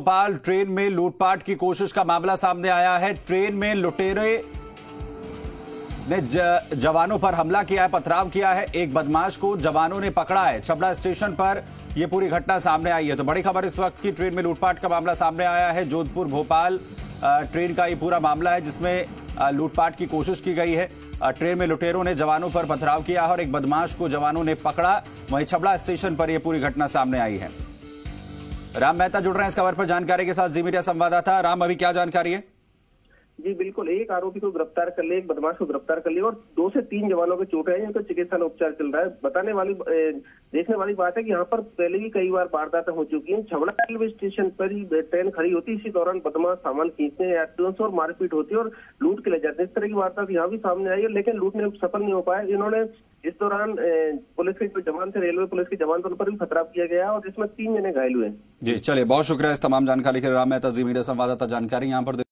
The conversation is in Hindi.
भोपाल ट्रेन में लूटपाट की कोशिश का मामला सामने आया है। ट्रेन में लुटेरे ने जवानों पर हमला किया है, पथराव किया है। एक बदमाश को जवानों ने पकड़ा है। छबड़ा स्टेशन पर यह पूरी घटना सामने आई है। तो बड़ी खबर इस वक्त की, ट्रेन में लूटपाट का मामला सामने आया है। जोधपुर भोपाल ट्रेन का ये पूरा मामला है जिसमें लूटपाट की कोशिश की गई है। ट्रेन में लुटेरों ने जवानों पर पथराव किया और एक बदमाश को जवानों ने पकड़ा। वहीं छबड़ा स्टेशन पर यह पूरी घटना सामने आई है। राम मेहता जुड़ रहे हैं इस खबर पर जानकारी के साथ, जी मीडिया संवाददाता। राम, अभी क्या जानकारी है? जी बिल्कुल, एक आरोपी को गिरफ्तार कर लिया, एक बदमाश को गिरफ्तार कर लिया और 2 से 3 जवानों के चोटें हैं जिनका चिकित्सा उपचार चल रहा है। देखने वाली बात है कि यहाँ पर पहले भी कई बार वारदातें हो चुकी हैं। छबड़ा रेलवे स्टेशन पर ही ट्रेन खड़ी होती है, इसी दौरान बदमाश सामान खींचते हैं, यात्रियों से और मारपीट होती है और लूट के ले जाते हैं। इस तरह की वारदात यहाँ भी सामने आई है, लेकिन लूटने सफल नहीं हो पाए। इन्होंने इस दौरान पुलिस के जो जवान थे, रेलवे पुलिस के जवान, उन पर भी पथराव किया गया और जिसमें 3 जने घायल हुए। जी चलिए, बहुत शुक्रिया इस तमाम जानकारी के लिए राम मेहता, जी मीडिया संवाददाता। जानकारी यहाँ पर